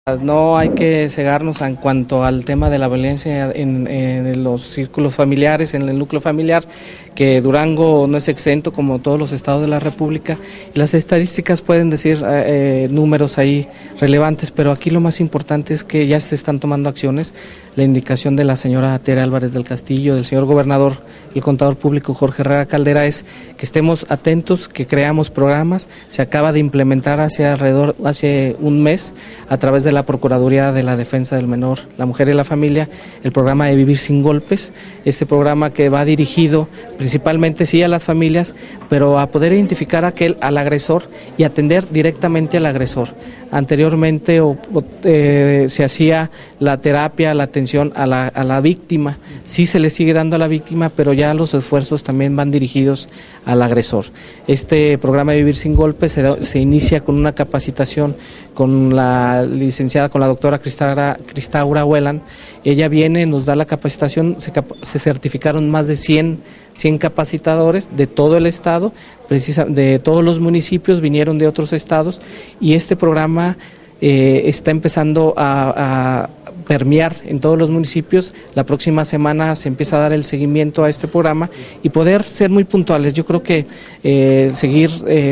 No hay que cegarnos en cuanto al tema de la violencia en los círculos familiares, en el núcleo familiar, que Durango no es exento como todos los estados de la República. Y las estadísticas pueden decir números ahí relevantes, pero aquí lo más importante es que ya se están tomando acciones. La indicación de la señora Tere Álvarez del Castillo, del señor gobernador, el contador público Jorge Herrera Caldera, es que estemos atentos, que creamos programas. Se acaba de implementar hace un mes a través de la Procuraduría de la Defensa del Menor, la Mujer y la Familia, el programa de Vivir Sin Golpes, este programa que va dirigido principalmente sí a las familias, pero a poder identificar al agresor y atender directamente al agresor. Anteriormente se hacía la terapia, la atención a la víctima, sí se le sigue dando a la víctima, pero ya los esfuerzos también van dirigidos al agresor. Este programa de Vivir Sin Golpes se inicia con una capacitación con la licenciada, con la doctora Cristaura Huelan. Ella viene, nos da la capacitación, se certificaron más de 100 capacitadores de todo el estado, de todos los municipios, vinieron de otros estados, y este programa está empezando a permear en todos los municipios. La próxima semana se empieza a dar el seguimiento a este programa y poder ser muy puntuales. Yo creo que seguir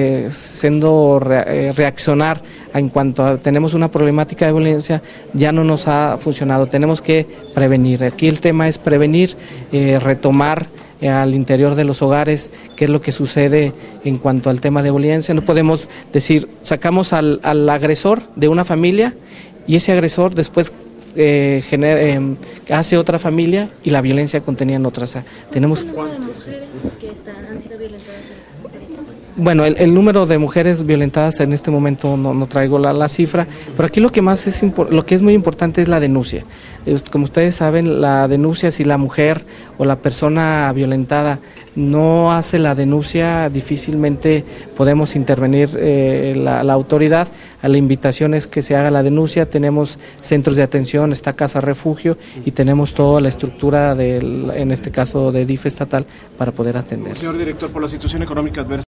reaccionar en cuanto a tenemos una problemática de violencia ya no nos ha funcionado. Tenemos que prevenir. Aquí el tema es prevenir, retomar al interior de los hogares qué es lo que sucede en cuanto al tema de violencia. No podemos decir, sacamos al agresor de una familia y ese agresor después hace otra familia y la violencia contenida en otras. Tenemos ¿cuántos de mujeres que han sido violentadas en este momento? Bueno, el número de mujeres violentadas en este momento no traigo la cifra, pero aquí lo que es muy importante es la denuncia. Como ustedes saben, la denuncia, si la mujer o la persona violentada no hace la denuncia, difícilmente podemos intervenir la autoridad. A la invitación es que se haga la denuncia. Tenemos centros de atención, está Casa Refugio y tenemos toda la estructura en este caso de DIF estatal para poder atender. Señor director, por la situación económica adversa